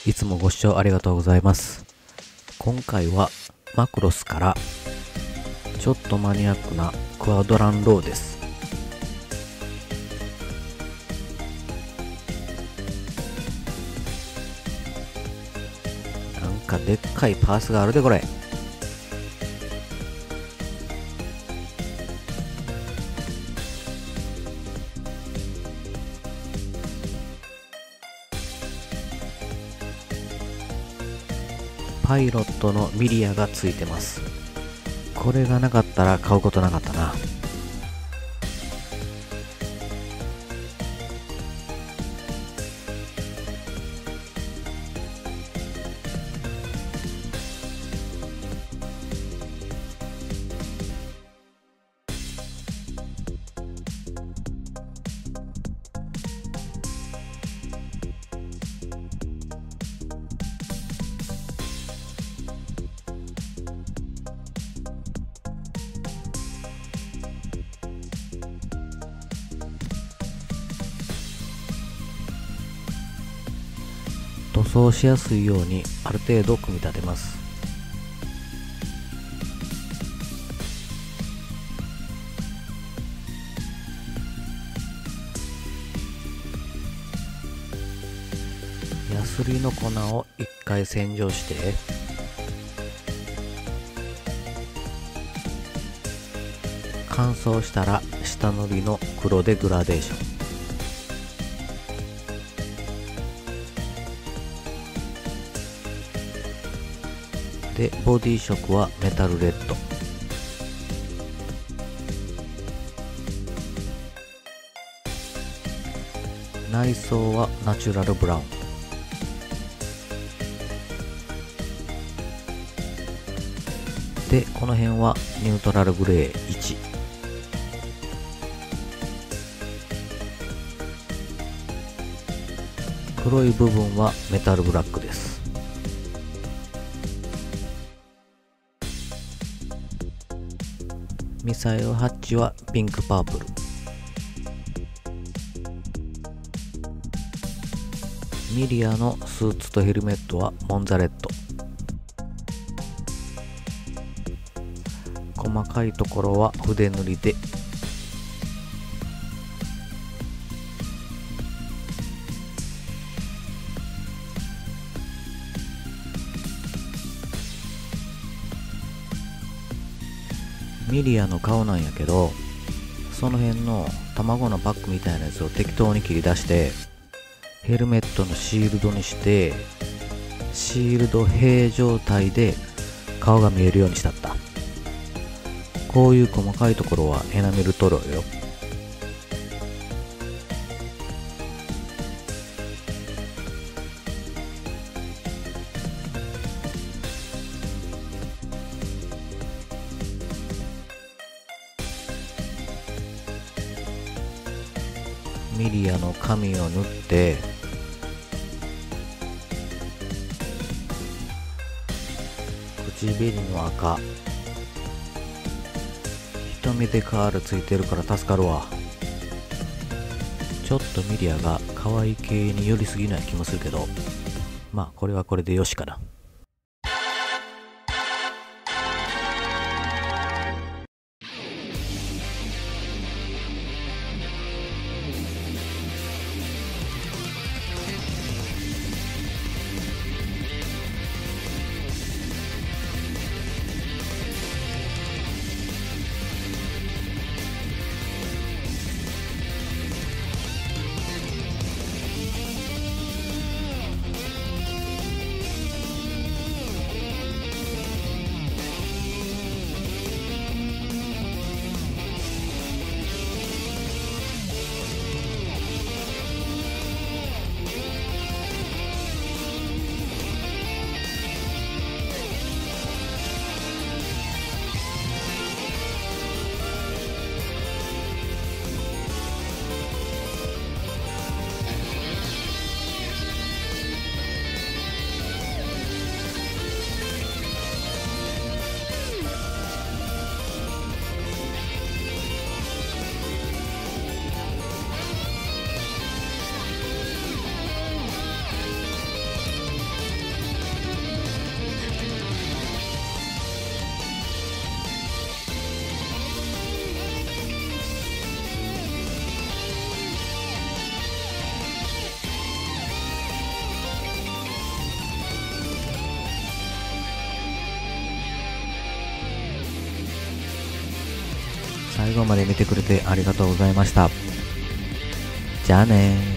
いつもご視聴ありがとうございます。今回はマクロスからちょっとマニアックなクアドランローです。なんかでっかいパースがあるでこれ。パイロットのミリアがついてます。これがなかったら買うことなかったな。塗装しやすいようにある程度組み立てます。ヤスリの粉を1回洗浄して、乾燥したら下塗りの黒でグラデーション。で、ボディ色はメタルレッド。内装はナチュラルブラウン。で、この辺はニュートラルグレー1。黒い部分はメタルブラックです。ミサイルハッチはピンクパープル。ミリアのスーツとヘルメットはモンザレット。細かいところは筆塗りで。ミリアの顔なんやけど、その辺の卵のパックみたいなやつを適当に切り出してヘルメットのシールドにして、シールド閉状態で顔が見えるようにしたった。こういう細かいところはエナメル塗料よ。ミリアの紙を塗って、口紅の赤、一目でカールついてるから助かるわ。ちょっとミリアが可愛い系に寄りすぎない気もするけど、まあこれはこれでよしかな。 最後まで見てくれてありがとうございました。じゃあねー。